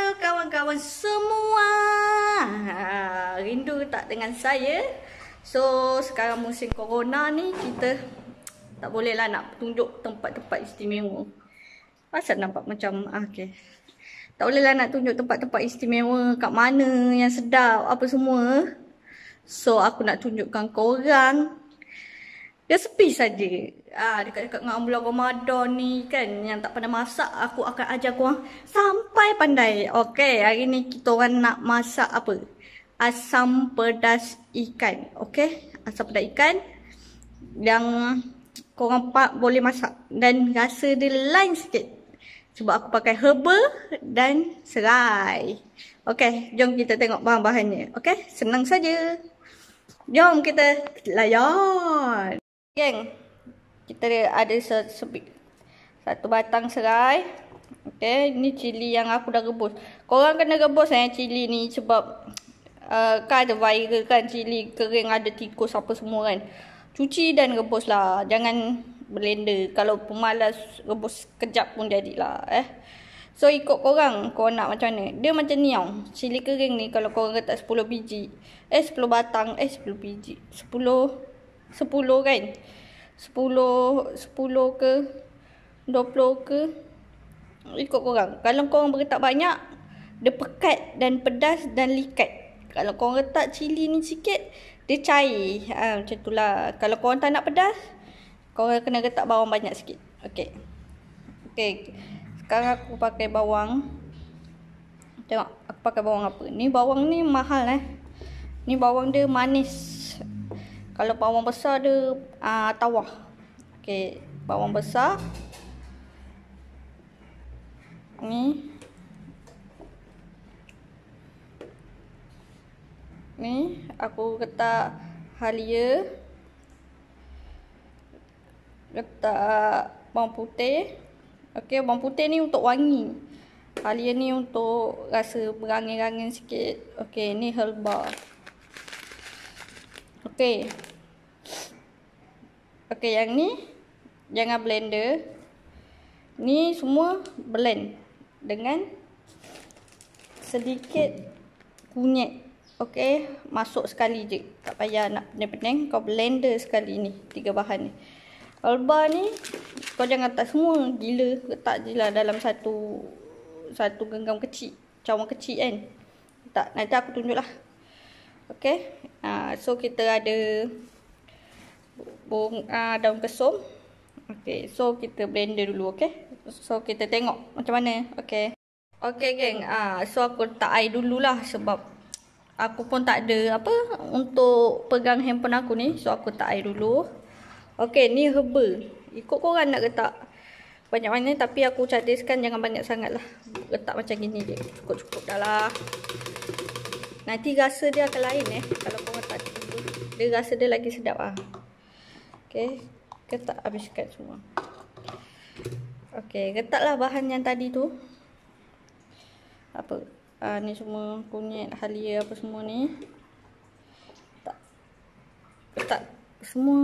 kawan-kawan semua. Rindu tak dengan saya? So, sekarang musim corona ni kita tak boleh lah nak tunjuk tempat-tempat istimewa. Pasal nampak macam okey. Tak boleh lah nak tunjuk tempat-tempat istimewa kat mana yang sedap apa semua. So, aku nak tunjukkan korang resepi saja. Dekat-dekat dengan bulan Ramadan ni kan, yang tak pandai masak, aku akan ajar korang sampai pandai. Okey, hari ni kita orang nak masak apa? Asam pedas ikan. Okey, asam pedas ikan yang korang boleh masak dan rasa dia lain sikit. Sebab aku pakai herba dan serai. Okey, jom kita tengok bahan-bahannya. Okey, senang saja. Jom kita layan. Geng, kita ada satu batang serai. Okay, ni cili yang aku dah rebus. Korang kena rebus cili ni sebab kan ada viral kan, cili kering ada tikus apa semua kan. Cuci dan rebus lah, jangan blender. Kalau pemalas rebus kejap pun jadilah So ikut korang nak macam mana. Dia macam ni tau, cili kering ni kalau korang letak 10 biji 10 batang 10 biji 10 kan, 10 ke 20 ke, ikut korang. Kalau korang letak banyak, dia pekat dan pedas dan likat. Kalau korang letak cili ni sikit, dia cair. Macam tu lah. Kalau korang tak nak pedas, korang kena letak bawang banyak sikit. Okay. Sekarang aku pakai bawang. Tengok aku pakai bawang apa. Ni bawang ni mahal Ni bawang dia manis. Kalau bawang besar dia tawar. Okey, bawang besar. Ni aku letak halia. Letak bawang putih. Okey, bawang putih ni untuk wangi. Halia ni untuk rasa berangin-angin sikit. Okey, ni herba. Okey, yang ni jangan blender. Ni semua blend dengan sedikit kunyit. Okey, masuk sekali je. Tak payah nak pening-pening. Kau blender sekali ni, 3 bahan ni. Herba ni kau jangan letak semua, gila. Letak je lah dalam satu genggam kecil, cawan kecil kan. Tak, nanti aku tunjuk lah. Okey, so kita ada daun kesum. Okey, so kita blender dulu. Okey, so kita tengok macam mana. Okey, geng, so aku letak air dululah sebab aku pun tak ada apa untuk pegang handphone aku ni. So aku letak air dulu. Okey, ni herba. Ikut korang nak letak banyak mana, tapi aku cadiskan jangan banyak sangat lah. Letak macam gini je, cukup-cukup dah lah. Nanti rasa dia akan lain kalau korang letak dulu. Dia rasa dia lagi sedap lah. Okey, kita habiskan semua. Okey, letaklah bahan yang tadi tu. Apa? Ni semua kunyit, halia apa semua ni. Letak semua.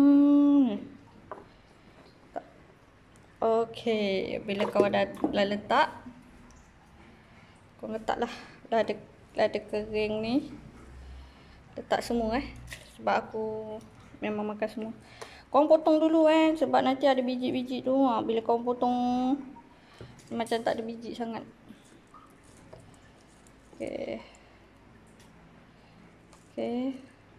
Okey, bila kau dah letak, kau letaklah. Dah ada kering ni. Letak semua sebab aku memang makan semua. Kau potong dulu sebab nanti ada biji-biji tu. Bila kau potong macam tak ada biji sangat. Okey.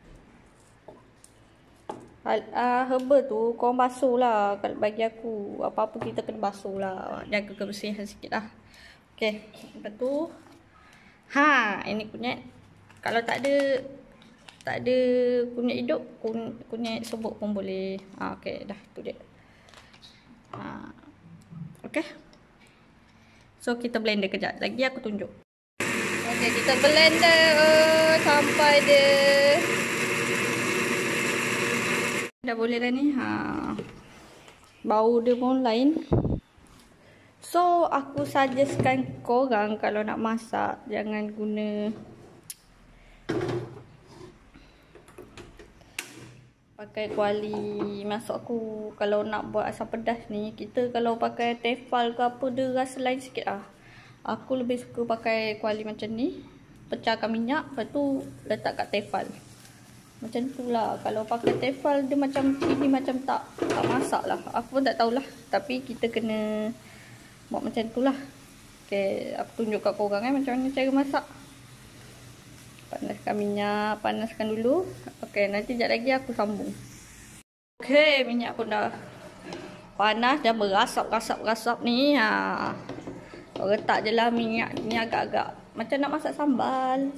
Herba tu kau basuh lah. Kalau bagi aku, apa-apa kita kena basuh lah. Jaga kebersihan sikit lah. Okey, lepas tu ini kunyit. Kalau tak ada kunyit hidup, kunyit serbuk pun boleh. Okey, dah tu dia. Okey, so kita blender kejap lagi, aku tunjuk. Okey, kita blender sampai dia dah boleh dah ni. Bau dia pun lain. So aku suggestkan korang kalau nak masak, jangan guna pakai kuali. Maksud aku, kalau nak buat asam pedas ni, kita kalau pakai tefal ke apa, dia rasa lain sikit lah. Aku lebih suka pakai kuali macam ni. Pecahkan minyak, lepas tu letak kat tefal. Macam tu lah. Kalau pakai tefal dia macam cili macam tak masak lah. Aku pun tak tahulah. Tapi kita kena buat macam tu lah. Okay, aku tunjuk kat korang macam mana cara masak. Panaskan minyak, panaskan dulu. Okay, nanti sekejap lagi aku sambung. Okay, minyak pun dah panas dan berasap ni. Letak je lah minyak ni agak-agak macam nak masak sambal.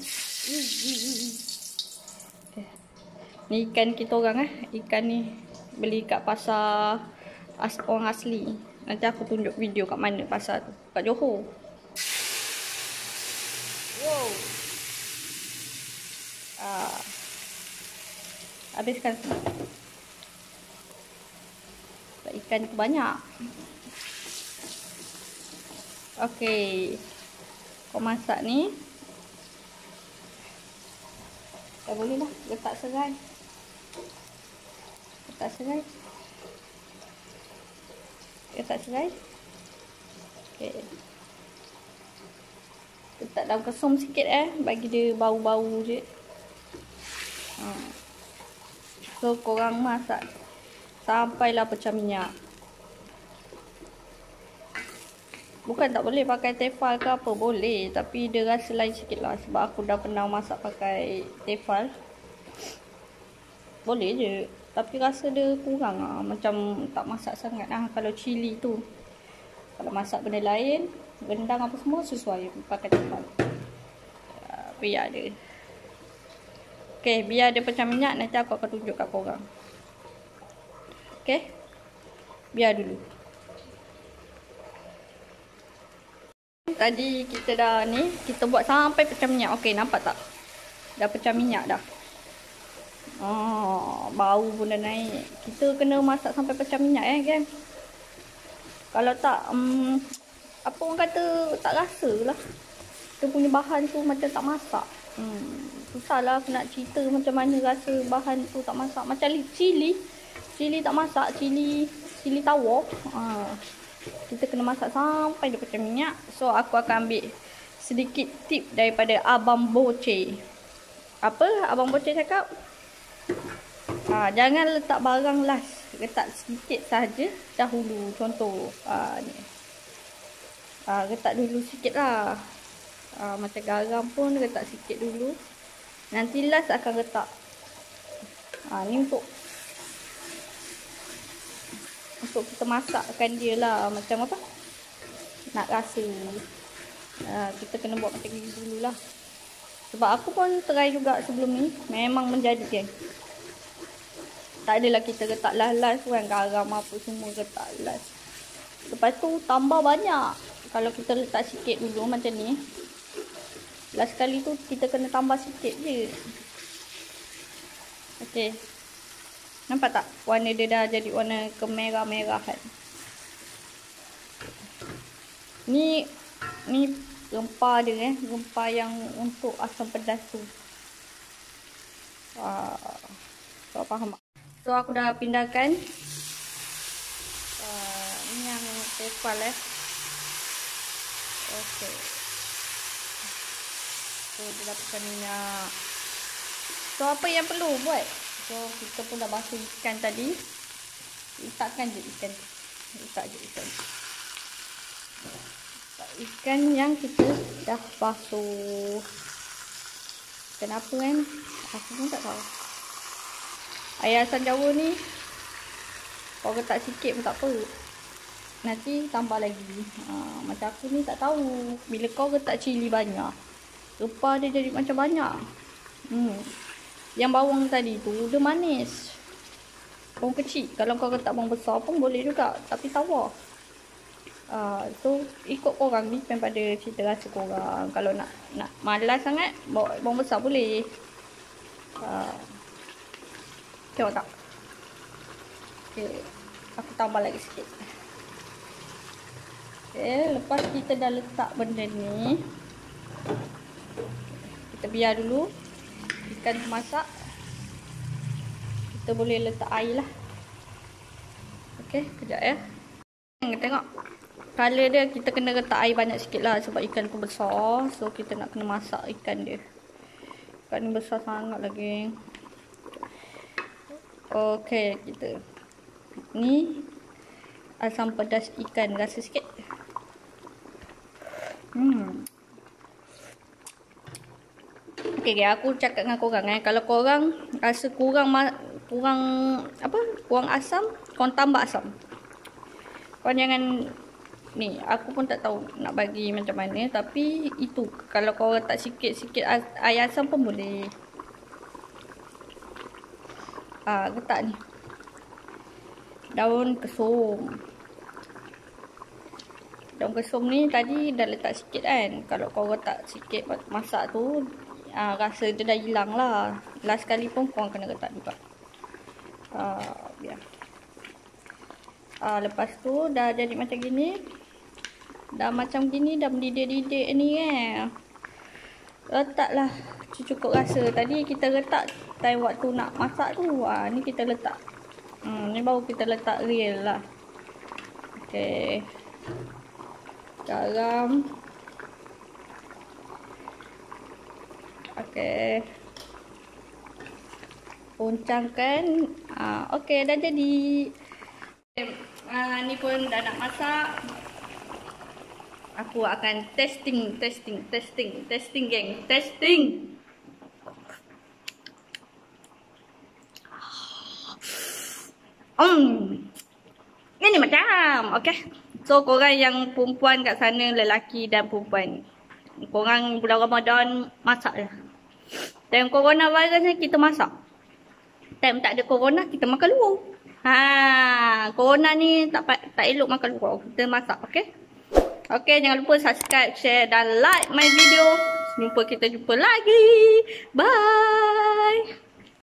Okay. Ni ikan kita orang ikan ni beli kat pasar orang asli. Nanti aku tunjuk video kat mana pasar tu. Kat Johor. Wow. Habiskan semua. Ikan tu banyak. Okey. Kau masak ni. Tak boleh lah. Letak serai. Letak serai. Letak serai. Okey. Letak daun kesum sikit bagi dia bau-bau je. So korang masak sampailah pecah minyak. Bukan tak boleh pakai tefal ke apa, boleh. Tapi dia rasa lain sikit lah. Sebab aku dah pernah masak pakai tefal. Boleh je. Tapi rasa dia kurang lah. Macam tak masak sangat lah. Kalau cili tu. Kalau masak benda lain, rendang apa semua sesuai pakai tefal. Biar dia. Okay, biar dia pecah minyak. Nanti aku akan tunjuk kat korang. Okay. Biar dulu. Tadi kita dah ni, kita buat sampai pecah minyak. Okey, nampak tak? Dah pecah minyak dah. Bau pun dah naik. Kita kena masak sampai pecah minyak kan. Kalau tak apa orang kata, tak rasa lah. Kita punya bahan tu macam tak masak. Susahlah aku nak cerita macam mana rasa bahan tu tak masak. Macam cili tak masak, cili tawar. Kita kena masak sampai dia pecah minyak. So aku akan ambil sedikit tip daripada Abang Boce. Apa Abang Boce cakap? Jangan letak barang last. Letak sedikit saja dahulu. Contoh ni. Letak dulu sikit lah. Macam garam pun letak sikit dulu. Nanti last akan letak. Ni untuk kita masakkan dia lah. Macam apa? Nak rasa. Kita kena buat macam ni dulu lah. Sebab aku pun try juga sebelum ni. Memang menjadi kan. Tak adalah kita letak last kan. Garam apa semua letak last. Lepas tu tambah banyak. Kalau kita letak sikit dulu macam ni. Last kali tu kita kena tambah sikit je. Okay. Nampak tak? Warna dia dah jadi warna kemerah-merahan. Ni rempah dia rempah yang untuk asam pedas tu. Kau faham tak? So aku dah pindahkan. Ni yang tefal Okay. So dia dapatkan minyak. So apa yang perlu buat? So kita pun dah basuh ikan tadi. Letakkan je ikan. Letak je ikan. Letak ikan yang kita dah basuh. Kenapa kan? Aku pun tak tahu. Air asam jawa ni kau letak sikit pun tak apa. Nanti tambah lagi. Macam aku ni tak tahu. Bila kau letak cili banyak, rempah dia jadi macam banyak. Yang bawang tadi tu dia manis. Bawang kecil. Kalau kau letak bawang besar pun boleh juga. Tapi tawar. So ikut korang ni pada cerita rasa korang. Kalau nak malas sangat, bawa bawang besar boleh. Tengok tak? Okay. Aku tambah lagi sikit. Okay. Lepas kita dah letak benda ni, kita biar dulu ikan masak. Kita boleh letak air lah. Okay, kejap ya. Tengok. Color dia kita kena letak air banyak sikit lah sebab ikan tu besar. So kita nak kena masak ikan dia. Ikan ni besar sangat lagi. Okay, kita ni asam pedas ikan, rasa sikit. Okay, aku cakap dengan korang kalau korang rasa kurang asam, korang tambah asam. Korang jangan ni, aku pun tak tahu nak bagi macam mana, tapi itu kalau korang letak sikit-sikit air asam pun boleh. Letak ni daun kesum. Daun kesum ni tadi dah letak sikit kan. Kalau korang letak sikit masak tu, rasa dia dah hilang lah. Last kali pun korang kena letak juga. Biar. Lepas tu dah jadi macam gini. Dah macam gini, dah mendidih-didih ni kan. Letaklah cukup rasa. Tadi kita letak time waktu nak masak tu. Ni kita letak. Ni baru kita letak real lah. Okay. Garam. Okay. Uncangkan. Okay, dah jadi. Ni pun dah nak masak. Aku akan testing geng. Testing. Ini macam. Okay. So korang yang perempuan kat sana, lelaki dan perempuan, korang bulan Ramadan masak lah. Time coronavirus ni kita masak. Time tak ada corona kita makan luar. Corona ni tak elok makan luar. Kita masak, okay? Okay, jangan lupa subscribe, share dan like my video. Kita jumpa lagi. Bye.